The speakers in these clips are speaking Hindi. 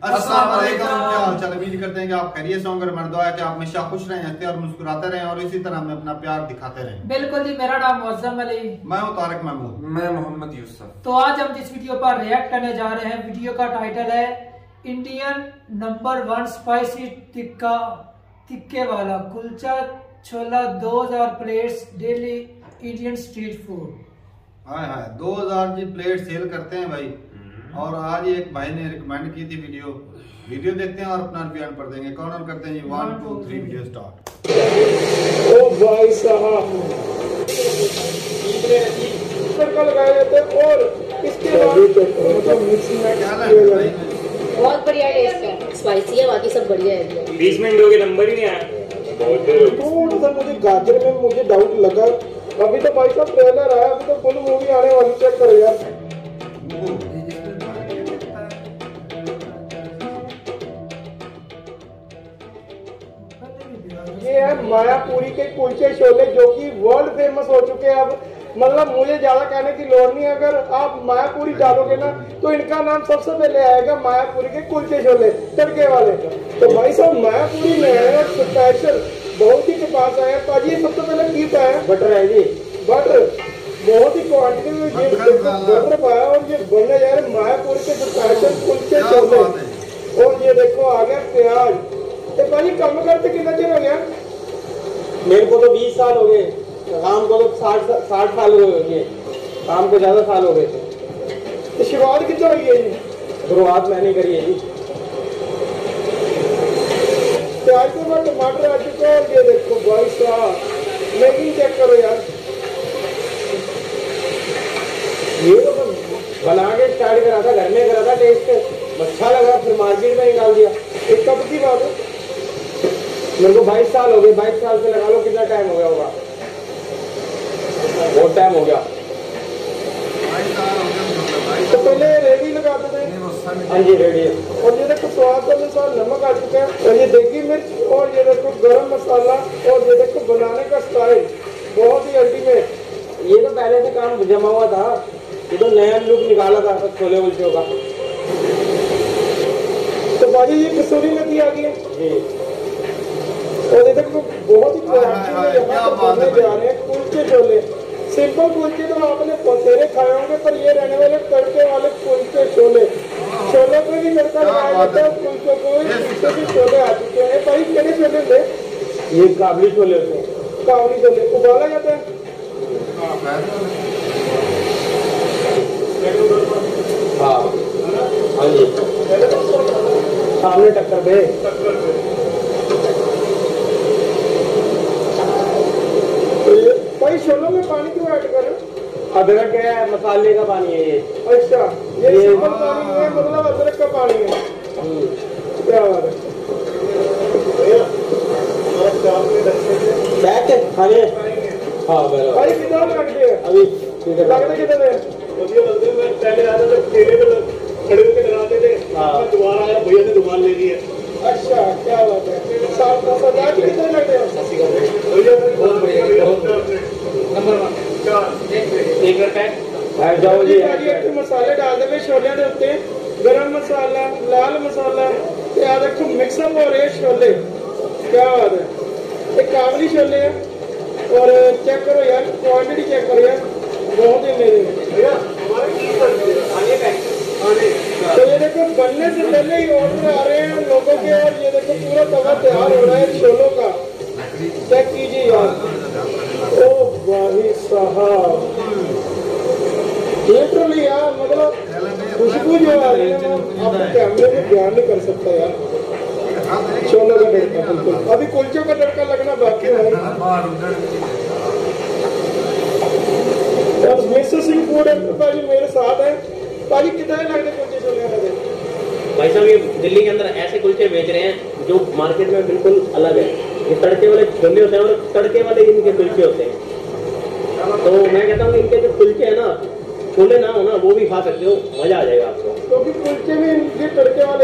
अस्सलाम वालेकुम, क्या हाल चाल। उम्मीद करते हैं कि आप खैरियत से होंगे। हमारी दुआ है कि आप हमेशा खुश रहें, हंसते और मुस्कुराते रहें और इसी तरह हमें अपना प्यार दिखाते रहें। बिल्कुल जी, मेरा नाम मुअज्जम अली, मैं हूँ तारिक महमूद, मैं मोहम्मद यूसुफ। तो आज हम जिस वीडियो पर रिएक्ट करने जा रहे हैं, वीडियो का टाइटल है इंडियन नंबर 1 स्पाइसी टिक्के वाला kulcha chhola 2000 plates daily Indian street food. Hi hi 2000 जी प्लेट सेल करते हैं भाई। और आज एक भाई ने रिकमेंड की थी वीडियो देखते हैं और अपना रिव्यू पर देंगे। कौन करते हैं जी? 1 2 3 वीडियो स्टार्ट। ओ भाई साहब, तड़का लगाया जाता है और इसके बाद मिक्सिंग में क्या लग रहा है? बहुत बढ़िया टेस्ट है, स्पाइसी है, बाकी सब बढ़िया है। 20 मिनट हो गए, नंबर ही नहीं आया। थोड़ा सा मुझे गाजर में मुझे डाउट लगा। अभी तो भाई साहब ट्रेलर आया, अभी तो फुल मूवी आने वाली, चेक करो यार। ये है मायापुरी के कुलचे छोले जो कि वर्ल्ड फेमस हो चुके हैं। अब मतलब मुझे ज्यादा कहने की लोड़ नहीं, अगर आप मायापुरी डालोगे ना तो इनका नाम सबसे पहले आएगा, मायापुरी के कुलचे छोले तड़के वाले। तो भाई साहब मायापुरी में है स्पेशल बहुत ही के पास आया। पाजी सबसे पहले की है बटर है जी, बटर बहुत ही क्वांटिटी में ये बटर पाया और ये बनने जा रहे मायापुरी के स्पेशल कुलचे छोले। और ये देखो आ गया प्याज। तो भाई काम करते कितना चिर हो गया? मेरे को तो 20 साल हो गए, काम को तो 60 साल हो गए, काम को ज्यादा साल हो गए थे। तो शुरुआत कितना हुई है जी? शुरुआत मैंने करी है जी। प्याज के बाद टमाटर आ चुका है और ये देखो भाई साहब मेकिंग चेक करो यार। ये तो बना के स्टार्ट करा था, घर में करा था, टेस्ट अच्छा लगा, फिर मार्केट में निकाल दिया। एक कब की बात है? मेरे को 22 साल हो गए, 22 साल से लगा लो कितना टाइम हो गया होगा, बहुत टाइम हो गया। तो पहले रेडी लगाते थे। हाँ जी रेडी है। और ये देखो स्वाद के अनुसार नमक आ चुका है और ये देगी मिर्च और ये देखो गरम मसाला और ये देखो बनाने का स्टाइल बहुत ही अल्टीमेट। ये तो पहले से काम जमा हुआ था, ये तो नया लुक निकाला था छोले कुलचे का। तो भाई ये कसूरी मेथी आ गई है और ये देखो बहुत ही क्वालिटी में यहाँ पर बनने जा रहे हैं कुलचे छोले। सिंपल कुलचे तो आपने बथेरे खाए होंगे, पर ये रहने वाले तड़के वाले कुलचे छोले। छोले को भी तड़का लगाया जाता है, कुलचों को भी छोले आ चुके हैं। भाई मेरे छोले थे ये काबली छोले होते हैं, कावली छोले उबाला जाता है। हाँ हाँ जी सामने टक्कर पे। भाई छोलों में पानी क्यों ऐड कर रहे हो? अदरक है, मसाले का पानी है ये। अच्छा ये सिंपल पानी नहीं है, मतलब अदरक का पानी है। क्या बात है? बैठ खाने हाँ बराबर। भाई कितना लगते हैं अभी लगते कितने? पहले आते थे ठेले पे खड़े होकर लगाते थे, दोबारा आया भैया ने दुकान ले ली है। अच्छा क्या बात है? 7-10 कितने लगते हैं? बैठ जाओ जी। मसाले डाल देंगे छोले के उत्ते, गरम मसाला, लाल मसाला, याद रखो मिक्सअप हो रहे छोले। क्या बात है? ये काबली छोले है और चेक करो यार, क्वांटिटी चेक करो यार, बहुत ही अमेजिंग। तो ये देखो बनने से पहले ही ऑर्डर आ रहे हैं लोगों के और ये देखो पूरा तवा तैयार हो रहा है छोलों का। चेक कीजिए यार। ओ भाई साहब लिटरली यार, मतलब खुशबू जो आ रही है आप कैमरे में बयान नहीं कर सकता यार। छोलों का तड़का बिल्कुल, अभी कुलचों का तड़का लगना बाकी है। और मिस्टर सिंह फूड पाजी मेरे साथ है। पाजी कितने लगते कुलचे छोले हैं? भाई साहब ये दिल्ली के अंदर ऐसे कुलचे बेच रहे हैं जो मार्केट में बिल्कुल अलग है। ये तड़के वाले छोले होते हैं और तड़के वाले इनके कुलचे होते हैं। तो मैं कहता हूँ इनके जो कुलचे है ना, छोले ना हो ना, वो भी खा सकते हो, मजा आ जाएगा आपको। क्योंकि कुलचे भी इनके तड़के वाले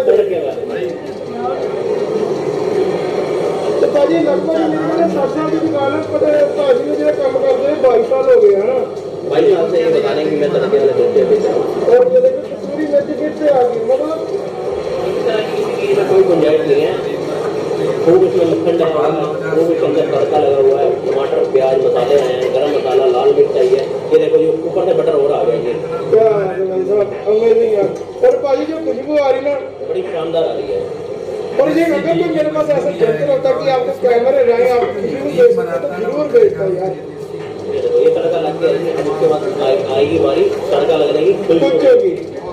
तो पाजी लगभग मैंने 60 साल की दुकान है, पर पाजी ने जो काम करते हैं 22 साल हो गए है ना। भाई साहब से ये बता रहे हैं कि मैं तड़के वाले कुलचे बेचता हूँ। और ये देखो कसूरी मेथी फिर से आ गई, मतलब अमेजिंग यार। और भाई जो खुशबू आ रही ना बड़ी शानदार आ रही है। और ये अगर कोई मेरे पास ऐसा जंतर होता कि आपको कैमरे रहे आप खुशबू भेज सकते तो जरूर भेजता यार। ये तड़का लग गया, अब उसके बाद आएगी बारी तड़का लगने की कुलचे की।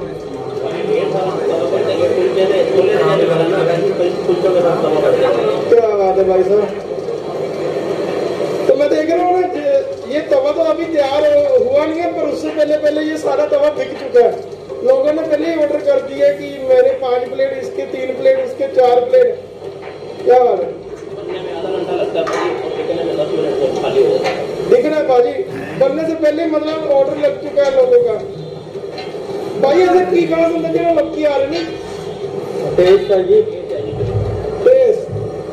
क्या बात है भाई साहब। तो मैं देख रहा हूँ ना ये तवा तो अभी तैयार हुआ नहीं है, पर उससे पहले ये सारा तवा बिक चुका है। लोगों ने पहले ही ऑर्डर कर दिया कि मेरे 5 प्लेट इसके, 3 प्लेट इसके, 4 प्लेट। क्या बात है। दिख रहा है भाजी बनने से पहले मतलब ऑर्डर लग चुका है लोगों का। भाई ऐसे की कहाँ से लगे लपकी आ रही है। टेस्ट कर जी, टेस्ट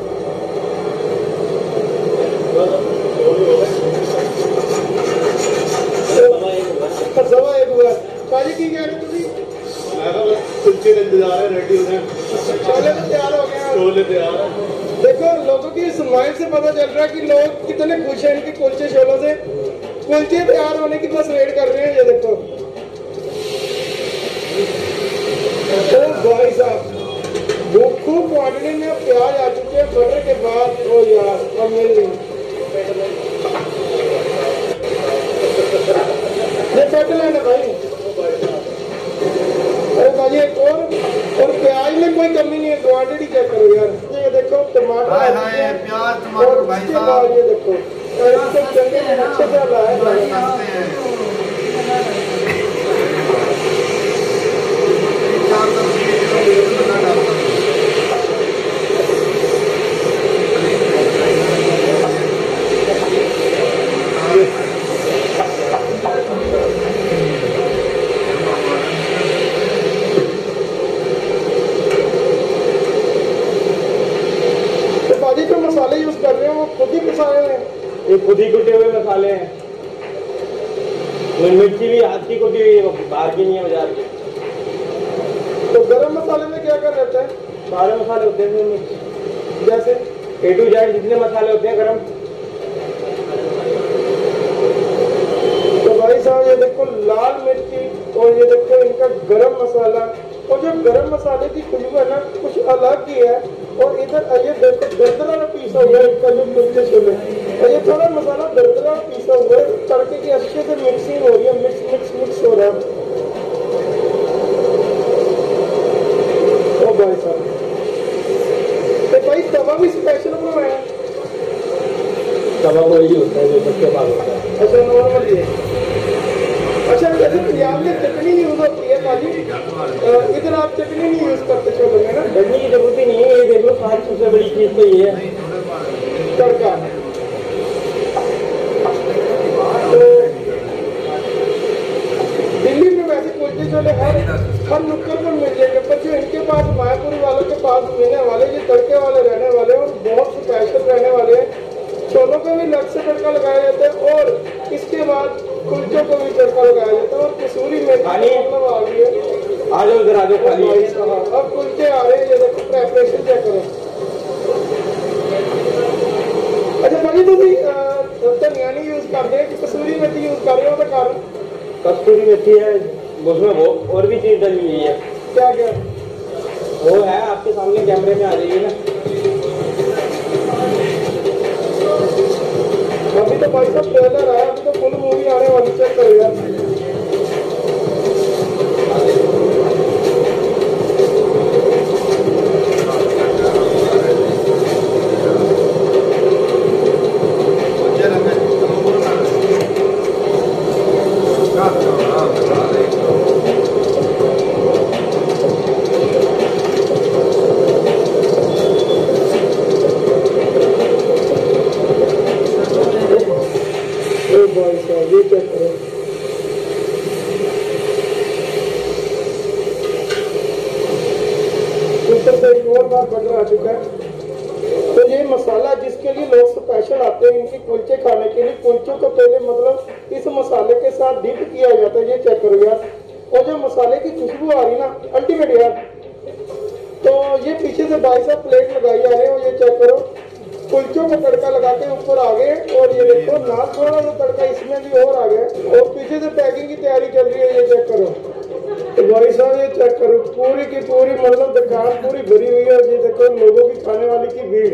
सवा एक हुआ भाजी की कह रहे तुझी कुलचे का इंतजार है, रेडी हो गए, छोले तो तैयार हो गए। छोले तैयार है। देखो लोगों की स्माइल से पता चल रहा है कि लोग कितने खुश हैं इनके कुलचे छोलों से। कुलचे तैयार होने की बस वेट कर रहे हैं। ये देखो तो भाई साहब खूब क्वांटिटी में प्याज आ चुके हैं बटर के बाद। ओ यार अमेजिंग। ये पेटल है ना भाई। अरे भाई एक और प्याज में कोई कमी नहीं है, क्वांटिटी चेक करो यार। ये देखो टमाटर हाय हाय प्याज टमाटर भाई साहब ये देखो अच्छे से रहा है। मसाले यूज कर रहे हैं वो खुद ही पिसाए हैं। ये खुद ही कुटे हुए मसाले हैं। मिर्ची भी हाथ की कुटी हुई, बाहर की नहीं है, बाजार की। तो गरम मसाले में क्या कर रहता है? सारे मसाले होते हैं जैसे A to Z जितने मसाले होते हैं गरम। तो भाई साहब ये देखो लाल मिर्ची और ये देखो इनका गरम मसाला। और जो गरम मसाले की खुशबू है ना कुछ अलग ही है। और इधर ये देखो दरदरा पीसा हुआ है इनका जो कुलचे छोले। और ये थोड़ा मसाला दरदरा पीसा हुआ है, तड़के की अच्छे से मिक्सिंग हो रही है, मिक्स हो रहा है। ओ भाई साहब तो भाई तवा भी स्पेशल बनवाया। तवा वही होता है जो सबके पास होता है। अच्छा नॉर्मल ही है। अच्छा जैसे पंजाब में चटनी यूज होती है भाजी, इधर आप चटनी नहीं यूज करते छोले में ना? चटनी की जरूरत ही नहीं है। ये देख लो सारी सबसे बड़ी चीज तो ये है तड़का। तो दिल्ली में वैसे कुलचे छोले हर नुक्कड़ पर मिल जाएंगे, पर जो इनके पास मायापुरी वालों के पास मिलने वाले ये तड़के वाले रहने वाले और बहुत स्पेशल रहने वाले हैं। छोलों को भी अलग से तड़का लगाया जाता है और इसके बाद कुलचों को भी तड़का लगाया जाता है। और कसूरी मेथी मतलब आ गई है। आ जाओ इधर आ जाओ खाली। अब कुलचे आ रहे हैं, ये देखो प्रेपरेशन चेक करो। अच्छा भाजी तुम धनिया नहीं यूज करते कि कसूरी मेथी यूज कर रहे हो? तो कारण कस्तूरी मेथी है उसमें, वो और भी चीज डली हुई है। क्या क्या वो है आपके सामने कैमरे में आ जाएगी ना। अभी तो भाई साहब ट्रेलर आया, अभी तो फुल मूवी आने वाली। चेक करो यार। भाई साहब ये चेक करो। ऊपर से एक और बार बटर आ चुका है। तो ये मसाला जिसके लिए लोग स्पेशल आते हैं इनके कुलचे खाने के लिए, कुलचों को पहले मतलब इस मसाले के साथ डिप किया जाता है। ये चेक करो यार। और जो मसाले की खुशबू आ रही ना अल्टीमेट यार। तो ये पीछे से भाई साहब प्लेट लगाई जा रहे हैं और ये चेक करो कुलचों को तड़का लगा के ऊपर आ गए। और ये देखो ना थोड़ा सा तड़का इसमें भी और आ गया। और पीछे से पैकिंग की तैयारी चल रही है। ये चेक करो तो भाई साहब ये चेक करो, पूरी की पूरी मतलब दुकान पूरी भरी हुई है। ये देखो लोगों की खाने वाली की भीड़।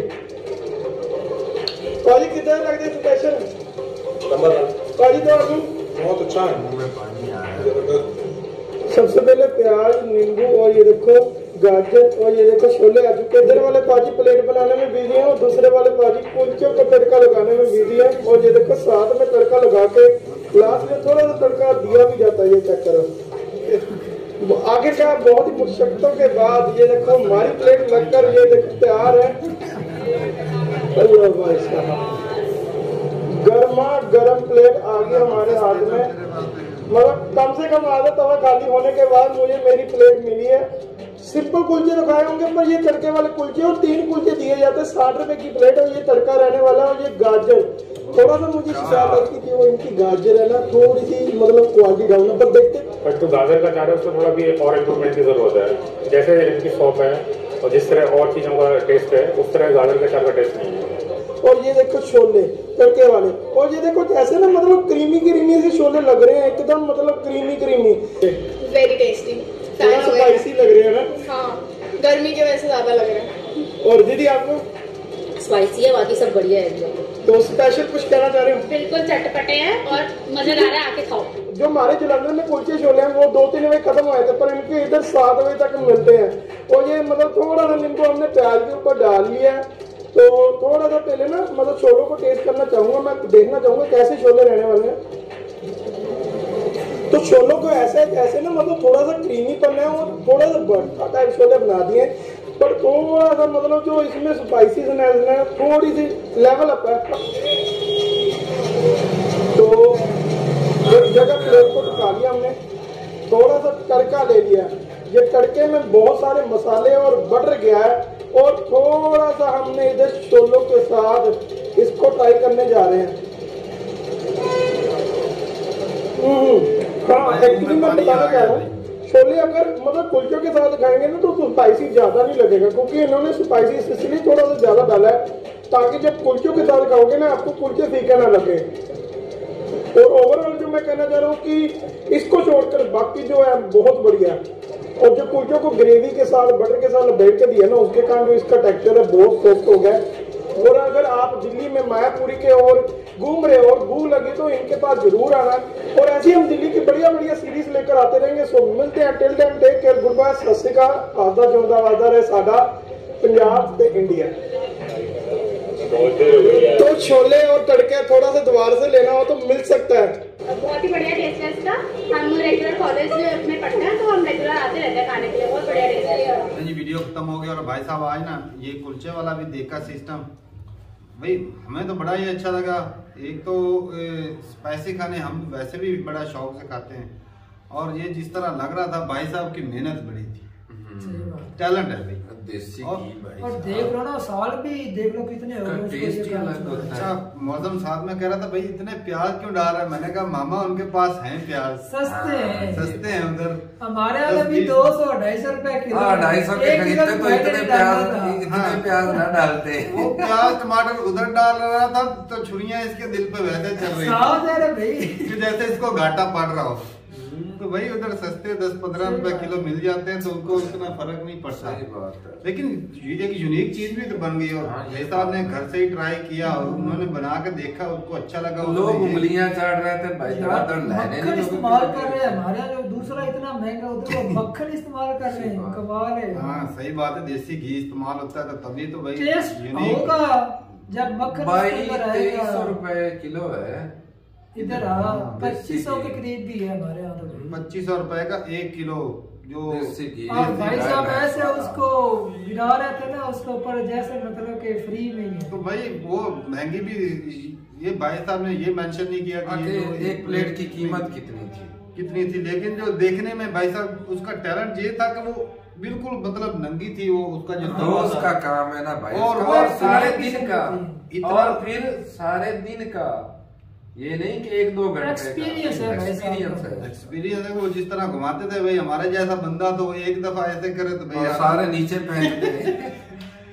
पाजी कितना लग रहा स्पेशल पाजी? तो आलू बहुत अच्छा है, मुंह में पानी आ रहा है। सबसे पहले प्याज, नींबू और ये देखो गाजर और ये देखो छोले आ चुके। इधर वाले पाजी प्लेट बनाने में बिजी है और दूसरे वाले पाजी कुलचों को तड़का लगाने में बिजी है। और ये देखो साथ में तड़का लगा के लास्ट में थोड़ा सा तड़का दिया भी जाता है। ये चेक करो, आगे का बहुत ही मुश्किलों के बाद ये देखो हमारी प्लेट लगकर ये देखो तैयार है। अल्लाह भाई साहब, गर्मा गर्म प्लेट आ गई हमारे हाथ में। मतलब कम से कम आधा तवा खाली होने के बाद मुझे मेरी प्लेट मिली है। सिंपल कुलचे तो खाए होंगे, पर ये तड़के वाले कुलचे और 3 कुलचे दिए जाते हैं 60 रुपए की प्लेट। और ये तड़का रहने वाला है। और ये गाजर थोड़ा सा मुझे शिकायत की थी, वो इनकी गाजर है ना थोड़ी सी मतलब क्वालिटी डाउन है, पर देखते। बट तो गाजर का चाह रहे हैं उसको थोड़ा भी और इम्प्रूवमेंट की जरूरत है। जैसे इनकी शॉप है और जिस तरह और चीजों का टेस्ट है उस तरह गाजर के चार का टेस्ट नहीं है। और ये देखो छोले तड़के वाले, और ये देखो जैसे ना मतलब क्रीमी से छोले लग रहे हैं एकदम, मतलब क्रीमी। वेरी टेस्टी, थोड़ा स्पाइसी लग रहे हैं ना। हाँ, गर्मी की वजह से ज्यादा लग रहा है। और दीदी आपको? स्पाइसी है, बाकी सब बढ़िया है। तो स्पेशल कुछ कहना चाह रहे हो? बिल्कुल चटपटे हैं और मजेदार है, आके खाओ। जो हमारे जलंधर में कुलचे छोले हैं वो 2-3 बजे खत्म हुए थे, पर इनके इधर 7 बजे तक मिलते हैं। और ये मतलब थोड़ा सा नींबू हमने प्याज के ऊपर डाल लिया है। तो थोड़ा सा पहले ना मतलब छोलों को टेस्ट करना चाहूंगा, मैं देखना चाहूंगा कैसे छोले रहने वाले हैं। तो छोलों को ऐसे ना मतलब थोड़ा सा क्रीमी पन है और थोड़ा सा बड़ा टाइप छोले बना दिए, पर थोड़ा सा मतलब जो इसमें स्पाइसीनेस है थोड़ी सी लेवल अप है। तो एक जगह प्लेट को टिका लिया हमने, थोड़ा सा तड़का ले लिया। ये तड़के में बहुत सारे मसाले और बटर गया है। और थोड़ा सा हमने इधर छोलों के साथ इसको ट्राई करने जा रहे हैं। हाँ, एक्चुअली मैं बताना चाह रहा हूँ, छोले अगर मतलब कुलचों के साथ खाएंगे ना तो स्पाइसी ज्यादा नहीं लगेगा, क्योंकि इन्होंने स्पाइसी इसलिए थोड़ा सा ज्यादा डाला है ताकि जब कुलचों के साथ खाओगे ना आपको कुलचे फीके ना लगे। और ओवरऑल जो मैं कहना चाह रहा हूँ कि इसको छोड़कर बाकी जो है बहुत बढ़िया है। और जो कुलचों को ग्रेवी के साथ बटर के साथ लपेट के दिया ना उसके कारण जो इसका टेक्सचर है बहुत सॉफ्ट हो गया। और अगर आप दिल्ली में मायापुरी के और घूम रहे हो और भूख लगी तो इनके पास जरूर आना। और ऐसे हम दिल्ली की बढ़िया सीरीज लेकर आते रहेंगे। सो मिलते हैं, till then take care, goodbye, Sat Sri अकाल। आदा जोंदा वादा रहे साडा पंजाब ते इंडिया। तो छोले और तड़के थोड़ा सा दोबारा से लेना हो तो मिल सकता है। बहुत ही बढ़िया टेस्ट है इसका। हम रेगुलर कॉलेज में पढ़ते हैं तो हम रेगुलर आते रहते हैं खाने के लिए। बहुत बढ़िया टेस्ट है। जी वीडियो खत्म हो गया और भाई साहब आज ना ये कुलचे वाला भी देखा सिस्टम, भाई हमें तो बड़ा ही अच्छा लगा। एक तो स्पाइसी खाने हम वैसे भी बड़ा शौक से खाते हैं, और ये जिस तरह लग रहा था भाई साहब की मेहनत बड़ी थी, टैलेंट है भाई देसी और, घी भाई और देख लो ना साल भी देख लो कितने हो गए टेस्ट ही अलग होता है। अच्छा मौसम साथ में कह रहा था भाई इतने प्याज क्यों डाल रहा है, मैंने कहा मामा उनके पास हैं प्याज, सस्ते हैं, सस्ते हैं उधर। हमारे यहाँ भी 200-250 रुपए किलो। 250 के खरीदते तो इतने प्याज ना डालते। वो प्याज टमाटर उधर डाल रहा था तो छुरियां इसके दिल पे वैसे चल रही थी जैसे इसको घाटा पड़ रहा हो। तो भाई उधर सस्ते 10-15 रुपए किलो मिल जाते हैं तो उनको उतना फर्क नहीं पड़ता। लेकिन ये एक यूनिक चीज भी तो बन गई और भाई साहब ने घर से ही ट्राई किया और उन्होंने बना के देखा, उनको अच्छा लगा। लोग उंगलियां चाट रहे थे भाई, मक्खन इस्तेमाल कर रहे हैं हमारे यहाँ, दूसरा इतना महंगा उधर वो मक्खन इस्तेमाल कर रहे हैं, कमाल है। हाँ सही बात है, देसी घी इस्तेमाल होता है तो तभी तो भाई टेस्ट होगा जब मक्खन भाई 2300 रुपए किलो है इधर। 2500 के करीब भी है हमारे यहाँ तो। 2500 रुपए का 1 किलो जो और भाई साहब ऐसे उसको गिरा रहे थे ना उसके ऊपर जैसे मतलब के फ्री में ही। तो भाई वो महंगी भी, ये भाई साहब ने ये मेंशन नहीं किया कि एक प्लेट की कीमत कितनी थी, लेकिन जो देखने में भाई साहब उसका टैलेंट ये था कि वो बिल्कुल मतलब नंगी थी वो, उसका जो रोज का काम है ना भाई, और सारे दिन का, और फिर सारे दिन का, ये नहीं कि 1-2 घंटे एक्सपीरियंस है। वो जिस तरह घुमाते थे भाई हमारे जैसा बंदा तो एक दफा ऐसे करे तो भाई सारे नीचे पहनते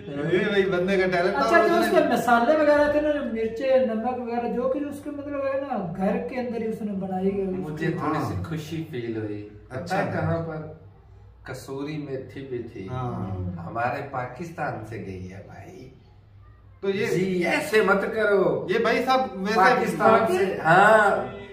ये भाई बंदे का टैलेंट। अच्छा जो उसके मसाले वगैरह थे ना, मिर्चे नमक वगैरह, जो कि उसके मतलब है ना घर के अंदर ही उसने बनाई गई। मुझे थोड़ी सी खुशी फील हुई। अच्छा कहाँ पर? कसूरी मेथी भी थी, हमारे पाकिस्तान से गई है भाई। तो ये जी ऐसे मत करो, ये भाई साहब पाकिस्तान से। हाँ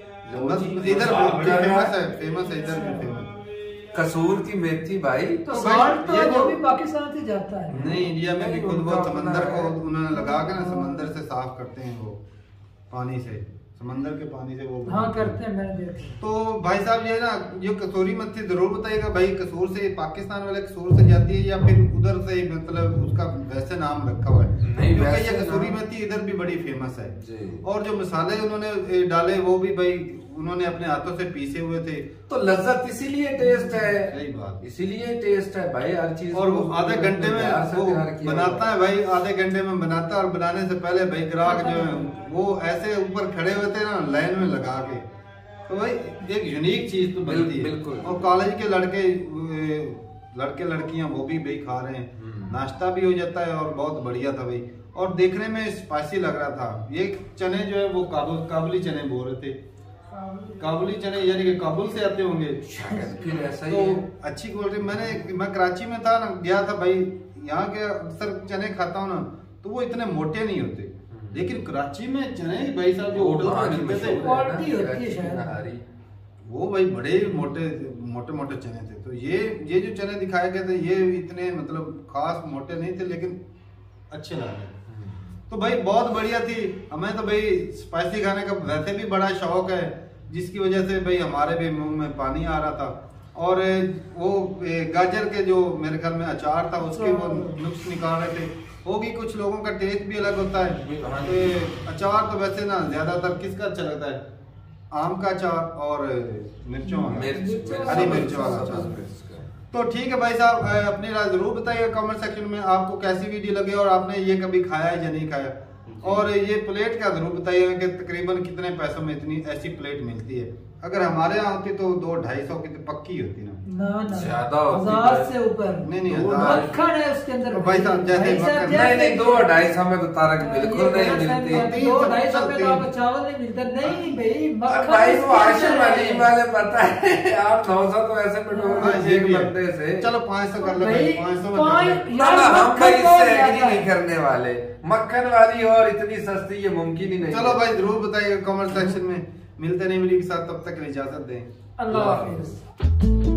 इधर फेमस है, इधर भी फेमस कसूर की मेथी भाई। तो साल्ट तो वो भी पाकिस्तान से जाता है। नहीं, इंडिया में भी खुद वो समंदर को उन्होंने लगा के ना समंदर से साफ करते हैं, वो पानी से, समंदर के पानी से वो। हाँ करते हैं, मैंने देखा। तो भाई साहब ये ना ये कसूरी मेथी जरूर बताइएगा भाई, कसूर से पाकिस्तान वाले कसूर से जाती है या फिर उधर से, मतलब उसका वैसे नाम रखा हुआ है? नहीं, क्योंकि ये कसूरी मेथी इधर भी बड़ी फेमस है। और जो मसाले उन्होंने डाले वो भी भाई उन्होंने अपने हाथों से पीसे हुए थे, तो लज्जत इसीलिए टेस्ट है। सही बात, इसीलिए टेस्ट है भाई हर चीज। और वो आधे घंटे में वो बनाता है भाई, आधे घंटे में बनाता है। और बनाने से पहले भाई ग्राहक जो है वो ऐसे ऊपर खड़े हुए थे ना लाइन में लगा के, तो भाई एक यूनिक चीज तो बनती है। बिल्कुल। और कॉलेज के लड़के लड़कियां वो भी भाई खा रहे हैं, नाश्ता भी हो जाता है और बहुत बढ़िया था भाई। और देखने में स्पाइसी लग रहा था। ये चने जो है वो काबुली चने बोल रहे थे, काबुली चने यानी कि काबुल से आते होंगे शायद, फिर ऐसा ही तो है। अच्छी क्वालिटी। मैं कराची में था ना, गया था भाई, यहाँ के अक्सर चने खाता हूँ ना तो वो इतने मोटे नहीं होते, लेकिन कराची में चने भाई साहब जो होटल में मिलते थे क्वालिटी होती है शायद, वो भाई बड़े मोटे चने थे। तो ये जो चने दिखाए गए थे ये इतने मतलब खास मोटे नहीं थे, लेकिन अच्छे लगे। तो भाई बहुत बढ़िया थी। हमें तो भाई स्पाइसी खाने का वैसे भी बड़ा शौक है, जिसकी वजह से भाई हमारे भी मुंह में पानी आ रहा था। और वो गाजर के जो मेरे ख्याल में अचार था उसके वो नुक्स निकाल रहे थे। होगी कुछ लोगों का टेस्ट भी अलग होता है। तो अचार तो वैसे ना ज्यादातर किसका अच्छा लगता है? आम का अचार और मिर्चों वाला, हरी मिर्चों वाला अचार। तो ठीक है भाई साहब, अपनी राय जरूर बताइएगा कमेंट सेक्शन में आपको कैसी वीडियो लगी और आपने ये कभी खाया है या नहीं खाया। और ये प्लेट का जरूर बताइएगा कि तकरीबन कितने पैसों में इतनी ऐसी प्लेट मिलती है। अगर हमारे यहाँ होती तो 200-250 की तो पक्की होती ना, ज्यादा 1000 से ऊपर। नहीं मक्खन है उसके अंदर भाई साहब, जैसे नहीं 200-250 में तो तारक बिल्कुल नहीं मिलती। 200-250 में तो आपको चावल नहीं मिलता। नहीं भाई मक्खन भाई वो आशिम अली वाले पता है, आप 900 तो ऐसे पेट्रोल एक बंदे से। चलो 500 कर लो भाई, 500 में हम भाई इससे एग्री नहीं करने वाले। मक्खन वाली और इतनी सस्ती ये मुमकिन ही नहीं। चलो भाई जरूर बताइएगा कमेंट सेक्शन में। मिलते नहीं मिली के साथ, तब तक इजाजत दें। अल्लाह हाफिज।